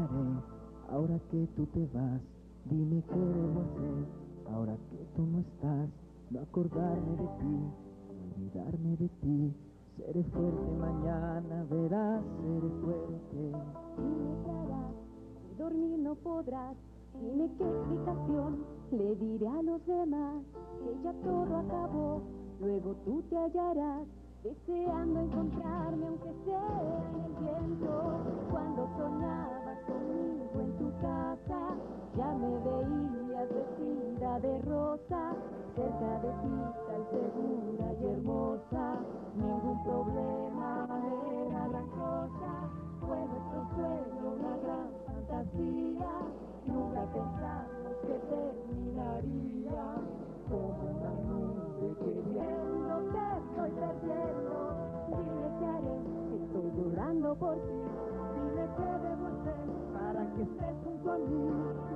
haré ahora que tú te vas? Dime qué debo hacer ahora que tú no estás. No acordarme de ti, no olvidarme de ti. Seré fuerte mañana, verás, seré fuerte. Dime qué harás, si dormir no podrás. Dime qué explicación le diré a los demás, que ya todo acabó, luego tú te hallarás, deseando encontrarme aunque sea en el viento. Cuando soñabas conmigo en tu casa, ya me veías vestida de rosa, cerca de ti tan segura y hermosa. Ningún problema era gran cosa, fue nuestro sueño una gran fantasía. Nunca pensamos que terminaría como una nube queriendo. Te estoy perdiendo, dime qué haré, estoy llorando por ti. Dime qué debo hacer para que estés junto a mí.